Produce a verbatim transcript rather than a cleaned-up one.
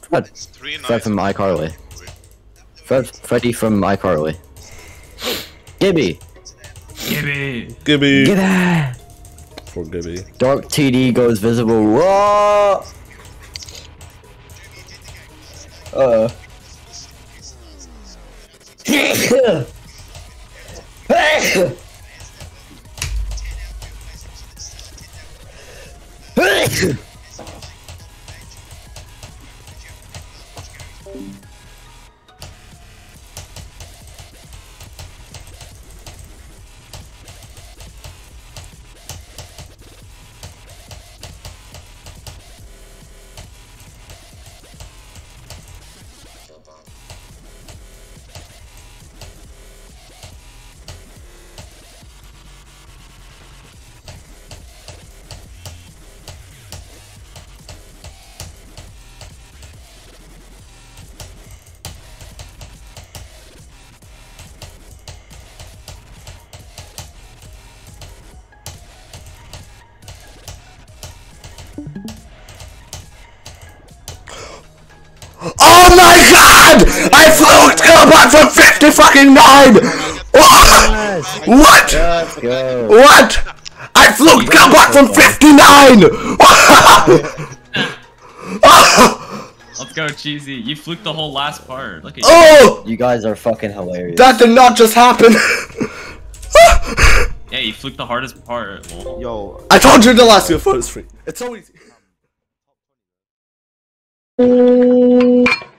Fred. Fred from iCarly. Fred, Freddy from iCarly. Gibby. Gibby. Gibby. Gibby. For Gibby. Dark T D goes visible. Whoa. Uh. Oh my god! I flew Killbot from fifty fucking nine! What? Let's go. What? I flew Killbot from fifty-nine! Let's go, Cheesy. You fluked the whole last part. Look at you. Oh! You guys are fucking hilarious. That did not just happen! Yeah, you fluked the hardest part. Well, Yo, I told you the last year photo is free. It's so easy.